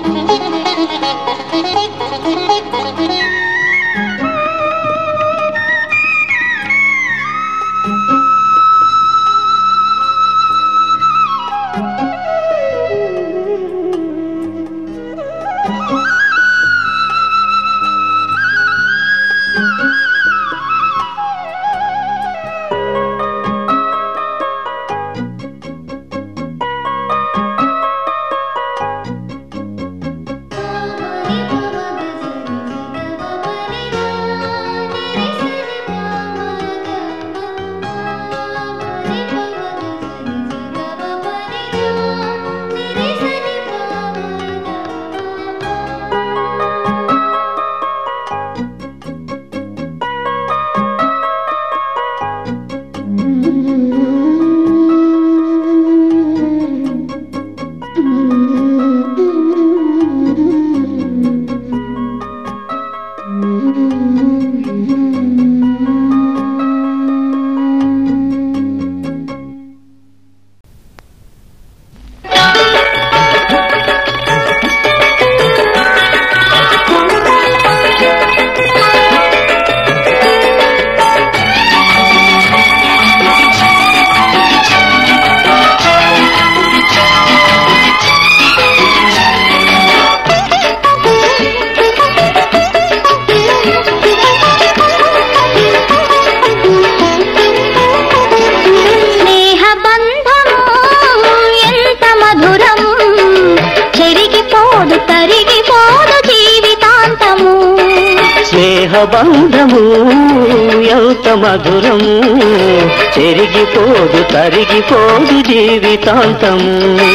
బంధము ఎంత మధురము చెరిగిపోదు తరిగిపోదు జీవితాంతము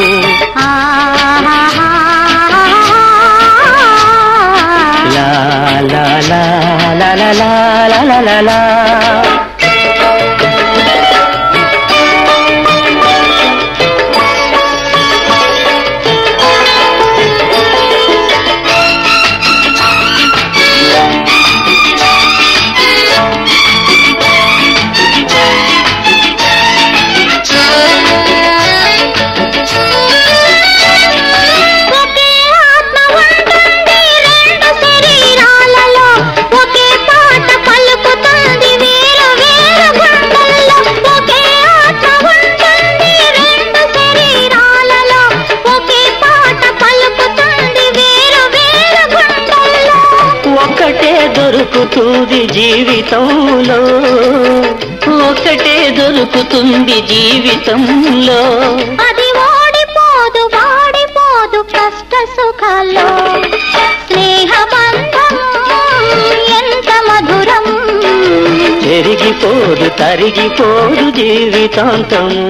లా లా లా లా లా లా లా లా లా దొరుకుతుంది జీవితంలో ఒకటే దొరుకుతుంది జీవితంలో అది ఓడిపోదు వాడిపోదు కష్ట సుఖాల్లో స్నేహ బంధము ఎంత మధురం చెరిగిపోదు తరిగిపోదు జీవితాంతము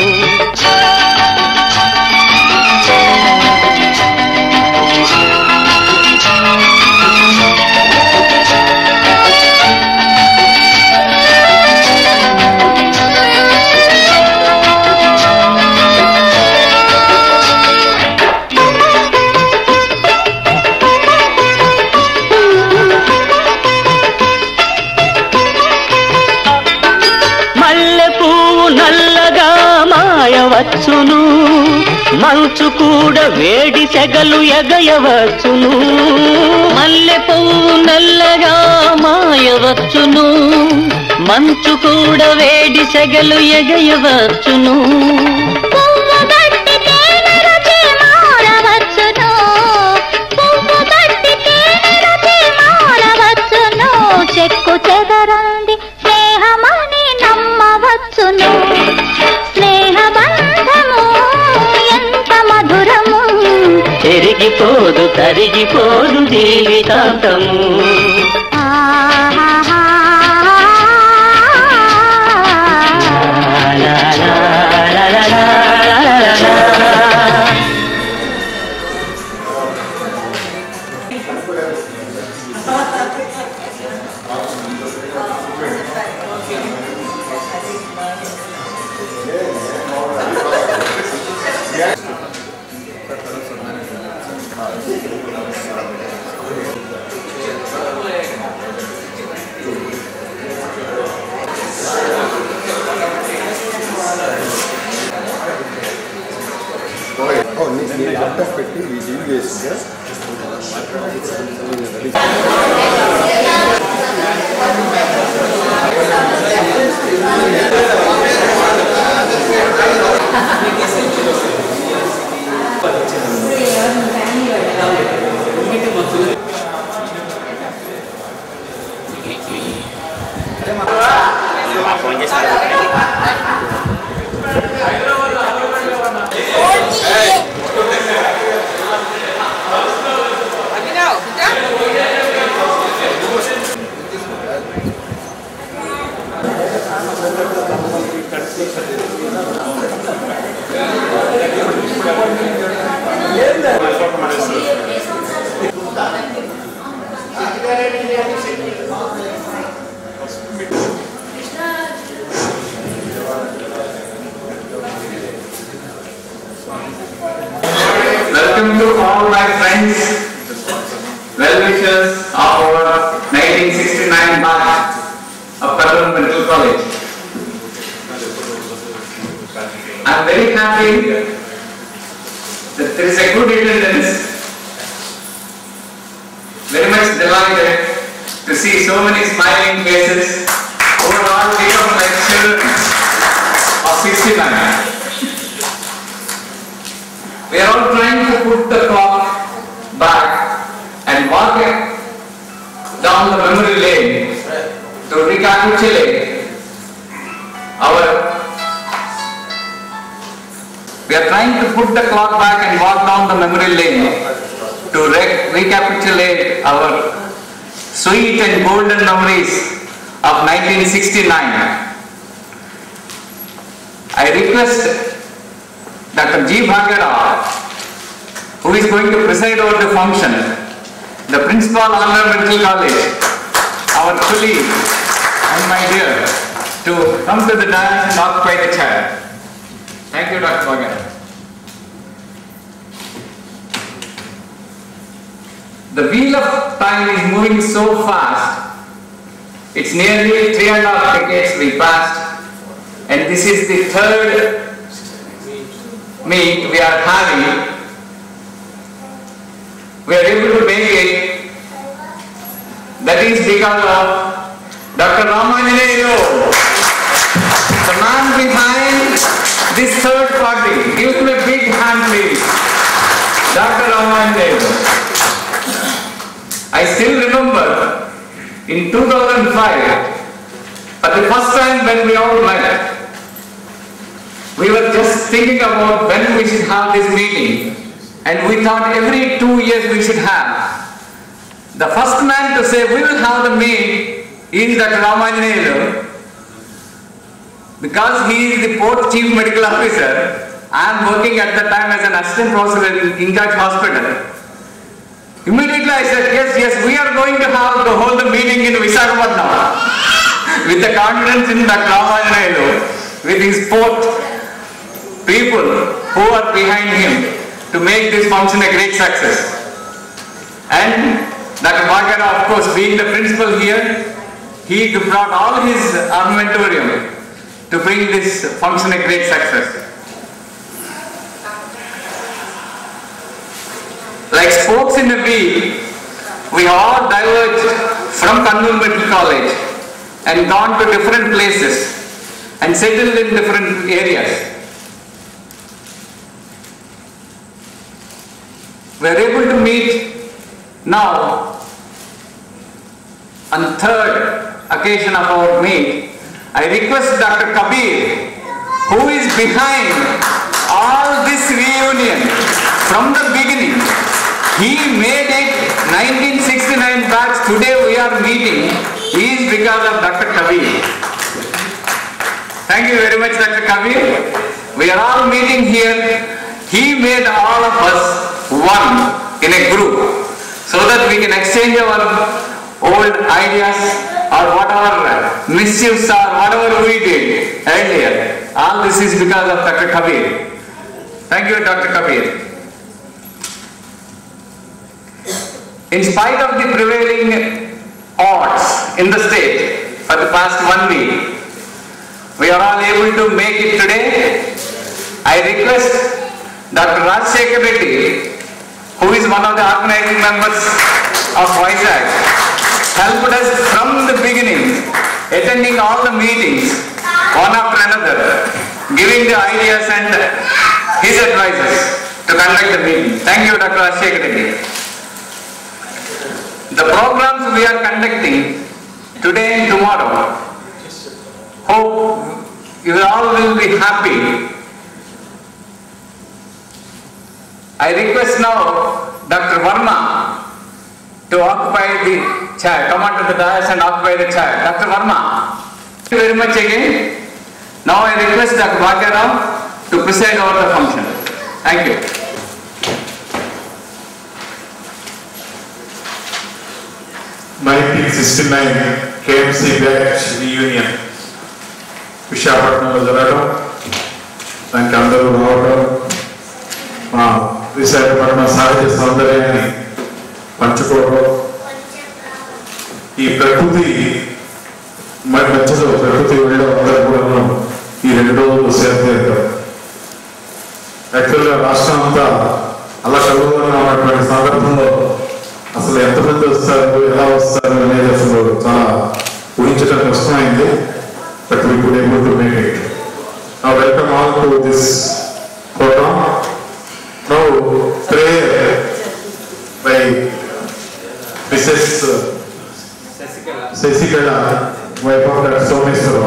వచ్చును మంచు కూడా వేడి సెగలు ఎగయవచ్చును మల్లె పువ్వు నల్లగా మాయవచ్చును మంచు కూడా వేడి సెగలు ఎగయవచ్చును చెక్కు చెదరంది స్నేహమని నమ్మవచ్చును స్నేహ బంధము ఎంత మధురము చెరిగిపోదు తరిగిపోదు జీవితాంతము Welcome to all my friends, well-wishers of our 1969 batch of Kurnool Medical College. I am very happy that there is a good attendance. Very much delighted to see so many smiling faces who are all become like children of 69. We are all trying to put the clock back and walk down the memory lane to recapitulate we are trying to put the clock back and walk down the memory lane to recapitulate our sweet and golden memories of 1969. I request Dr. G. Bhagara, who is going to preside over the function, the Principal, 19th Medical College, our colleague and my dear, to come to the dais and occupy the chair. Thank you, Dr. Bhagara. The wheel of time is moving so fast. It's nearly 3.5 decades we passed, and this is the third meet we are having. We are able to make it. That is because of Dr. Ramanjanayu, the man behind this third party. Give him a big hand, please. Dr. Ramanjanayu. I still remember in 2005, for the first time when we all met, we were just thinking about when we should have this meeting, and we thought every 2 years we should have. The first man to say we will have the meet is Dr. Ramanjanayu, because he is the 4th Chief Medical Officer. I am working at the time as an assistant professor in King George Hospital. Immediately I said, yes, we are going to hold the meeting in Visakhapatnam with the confidence in Dr. Ramanjanayu, with his 4th people who are behind him to make this function a great success. And Dr. Bhagara, of course, being the principal here, he brought all his armamentarium to bring this function a great success. Like spokes in a wheel, we all diverged from Kurnool Medical College and gone to different places and settled in different areas. We are able to meet now on third occasion of our meet. I request Dr. Kabir, who is behind all this reunion from the beginning. He made it 1969 batch. Today we are meeting is because of Dr. Kabir. Thank you very much, Dr. Kabir. We are all meeting here. He made all of us one in a group so that we can exchange our old ideas or whatever mischiefs or whatever we did earlier. All this is because of Dr. Kabir. Thank you, Dr. Kabir. In spite of the prevailing odds in the state for the past 1 week, we are all able to make it today. I request Dr. Rajshekhar Reddy, who is one of the organizing members of Vizag, helped us from the beginning, attending all the meetings, one after another, giving the ideas and his advices to conduct the meeting. Thank you, Dr. Rajshekhar Reddy. The programs we are conducting today and tomorrow, hope you all will be happy. I request now Dr. Verma to occupy the chair, come onto the dais and occupy the chair. Dr. Verma, thank you very much again. Now I request Dr. Bhagyaram to preside over the function. Thank you. 1969 KMC batch reunion విశాఖపట్నంలో జరగడం, దానికి అందరూ రావడం, మా విశాఖపట్నం సహజ సౌందర్యాన్ని పంచుకోవడం, ఈ ప్రకృతి మధ్యలో ప్రకృతి వెళ్ళడం అందరూ కూడా ఈ 2 రోజులు సేర్చేద్దాం. యాక్చువల్గా రాష్ట్రం అంతా అలా కలుగుగా ఉన్నటువంటి సందర్భంలో అసలు ఎంతమంది వస్తారు, ఎలా వస్తారు అనేది అసలు చాలా ఊహించడం కష్టమైంది. But we could able to make it. Now welcome all to this program. Now prayer by Mrs. Sasikala, wife of Dr. Someshwara.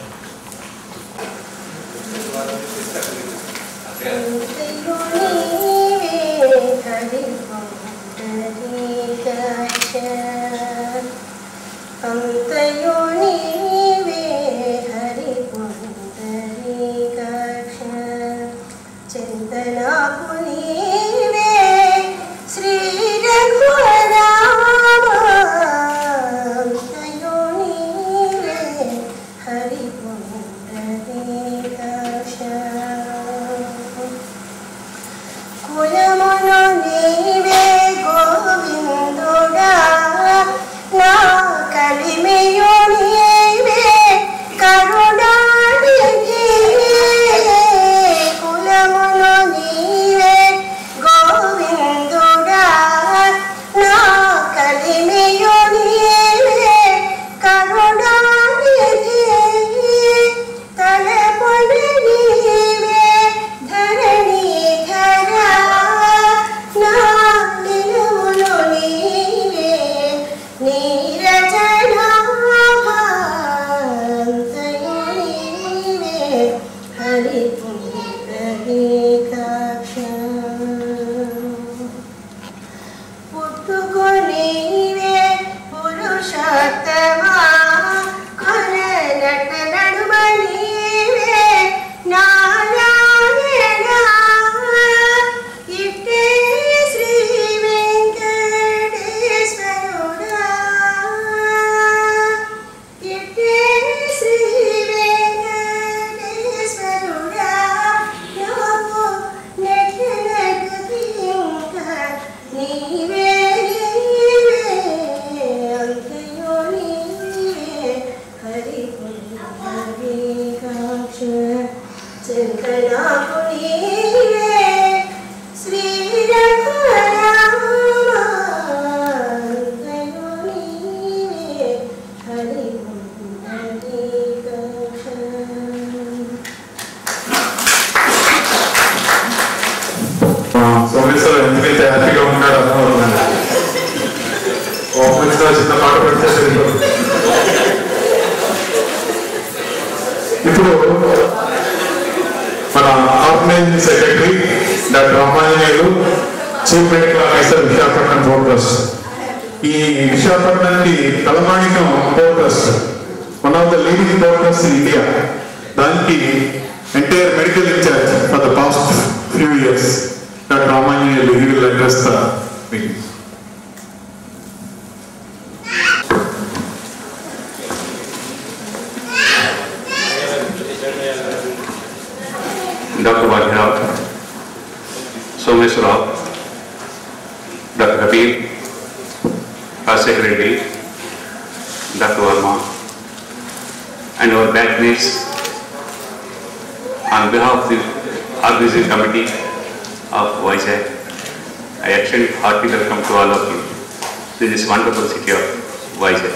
ఇప్పుడు మన organising secretary doctor Ramanjaneyulu, chief medical officer Visakhapatnam port trust. ఈ విశాఖపట్నానికి తలమానికం port trust, one of the leading port trust in India. దానికి entire medical incharge for the past few years doctor Ramanjaneyulu. He will address the meeting. Dr. Bhagyaram, Someshwara, Dr. Habib, Rajshekhar Reddy, Dr. Verma, and our batchmates, on behalf of the organizing committee, of Vizag. I extend hearty welcome to all of you to this wonderful city of Vizag.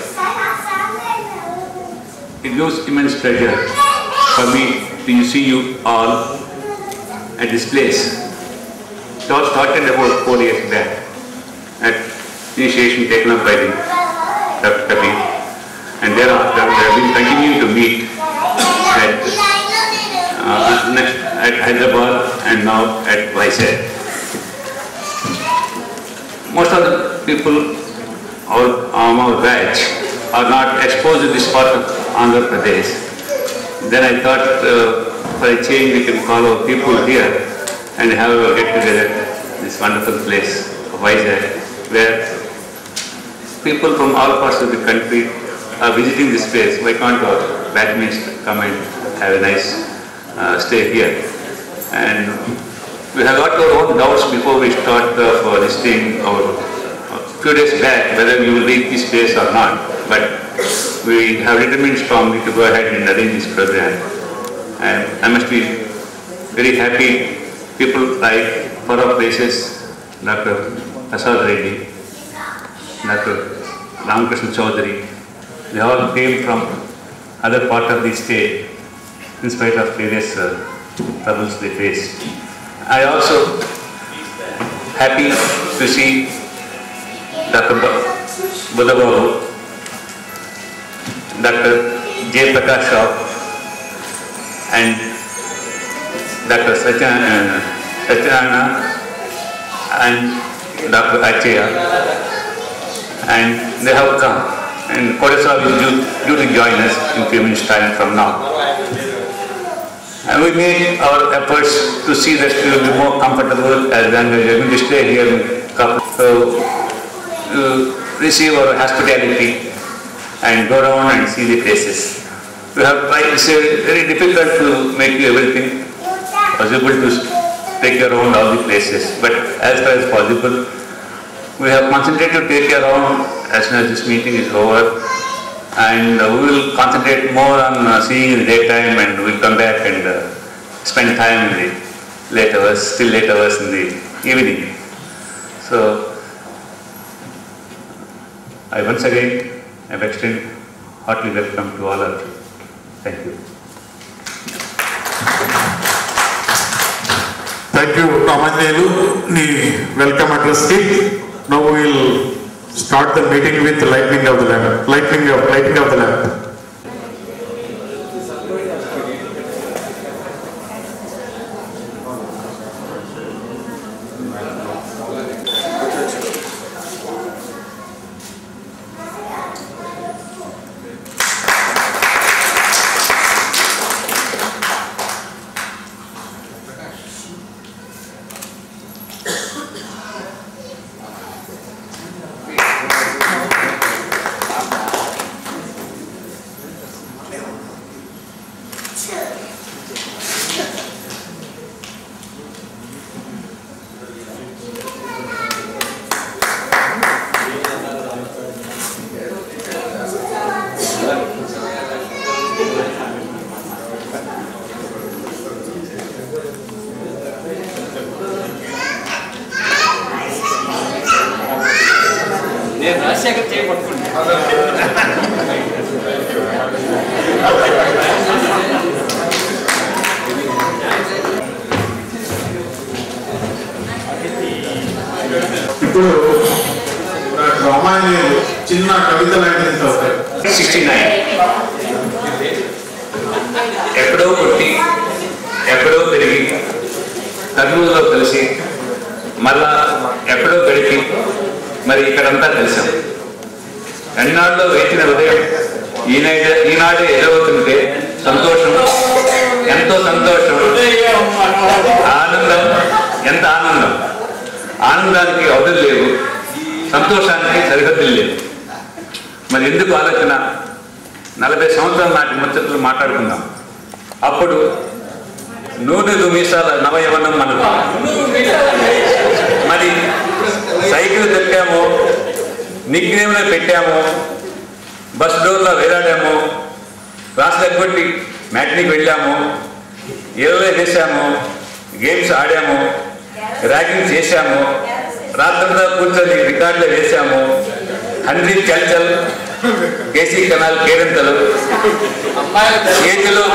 It gives immense pleasure for me to see you all at this place. It all started about 4 years back at initiation taken up by the Dr. Kabir, and thereafter we have been continuing to meet at Hyderabad and now at Vizag. Most of the people on our batch are not exposed to this part of Andhra Pradesh. Then I thought for a change we can call our people here and have a get together this wonderful place of Vizag, where people from all parts of the country are visiting this place. Why can't our batchmates come and have a nice stay here? And we have got our own doubts before we start for this thing a few days back whether we will reach this place or not. But we have determined strongly to go ahead and arrange this program. And I must be very happy. People like for our places, Dr. Prasad Reddy, Dr. Ramakrishna Chaudhary, they all came from other part of the state in spite of various troubles they faced. I also happy to see Dr. Buddhababu, Dr. J. Prakash Rao, and Dr. Satyana and Dr. Achaya, and they have come. And Kodasal is due to join us in a few minutes time from now. And we made our efforts to see that we will be more comfortable as when we are going to stay here in to receive our hospitality and go around and see the places. We have tried, it's very difficult to make everything possible to take you around all the places, but as far as possible, we have concentrated to take you around as soon as this meeting is over, and we will concentrate more on seeing in the daytime, and we will come back and spend time in the late hours, still late hours in the evening. So, I once again have extended hearty welcome to all of you. Thank you. Thank you, Ramanjelu. The welcome address. Now we will start the meeting with lighting of the lamp. Lighting of the lamp. ఇప్పుడు రామాయణంలో చిన్న కవిత లాంటిది చదువుతారు. 69 ఎక్కడో పుట్టి ఎక్కడో పెరిగి కర్నూలులో కలిసి మళ్ళా ఎక్కడో గడిపి మరి ఇక్కడంతా కలిసాం. ఎన్నాళ్ళలో వేచిన ఉదయం ఈనాడే ఎదురవుతుంటే సంతోషం, ఎంతో సంతోషం, ఆనందం, ఎంత ఆనందం. ఆనందానికి అవధులు లేవు, సంతోషానికి సరిహద్దులు లేవు. మరి ఎందుకు ఆలోచన? 40 సంవత్సరాల నాటి ముచ్చట్లు మాట్లాడుకుందాం. అప్పుడు నూనె మీసాల నవయవనం మనకు. మరి సైకిల్ తెప్పాము, నిక్నేమ్లో పెట్టాము, బస్ డోర్లో వేలాడాము, క్లాస్ దగ్గొట్టి మ్యాట్నికి వెళ్ళాము, ఏదో చేసాము, గేమ్స్ ఆడాము, ర్యాగింగ్ చేశాము, రాత్రంతా కూర్చొని రికార్డులు వేశాము. హండ్రీ చల్చల్, కేసీ కెనాల్ కేరింతలు, చేతిలో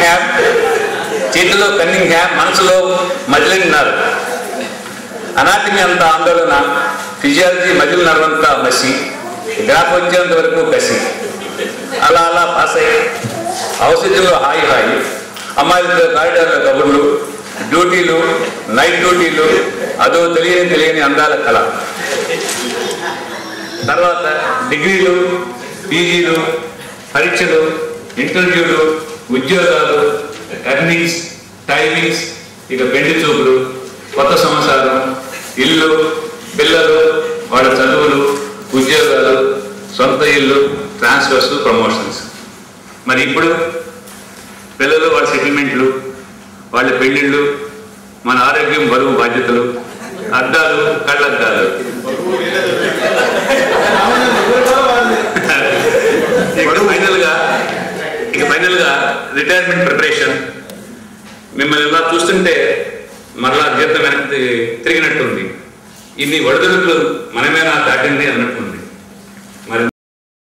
కన్నింగ్ హ్యామ్, మనసులో మజిలిన్నారు. అనాటమీ అంత ఆందోళన, ఫిజియాలజీ మజిల్ నర్వంతా మసి, గ్రాఫ్ వచ్చేంత వరకు కసి. అలా పాస్ అయ్యి ఔషధంలో హాయి, అమ్మాయిలతో కారిడార్ల కబుర్లు, డ్యూటీలు, నైట్ డ్యూటీలు, అదో తెలియని అందాల కళ. తర్వాత డిగ్రీలు, పీజీలు, పరీక్షలు, ఇంటర్వ్యూలు, ఉద్యోగాలు, ఎర్నింగ్స్, టైమింగ్స్, ఇక పెండి చూపులు, కొత్త సంవత్సరం, ఇల్లు, పిల్లలు, వాళ్ళ చదువులు, ఉద్యోగాలు, సొంత ఇల్లు, ట్రాన్స్ఫర్స్, ప్రమోషన్స్. మరి ఇప్పుడు పిల్లలు, వాళ్ళ సెటిల్మెంట్లు, వాళ్ళ పెళ్ళిళ్ళు, మన ఆరోగ్యం, బరువు, బాధ్యతలు, అద్దాలు, కళ్ళద్దాలు. ఫైనల్గా రిటైర్మెంట్ ప్రిపరేషన్. మిమ్మల్ని ఇలా చూస్తుంటే మరలా జీవితం వెనక్కి తిరిగినట్టుంది. ఇన్ని ఒడిదుడుకులు మనమేనా దాటింది అన్నట్టుంది.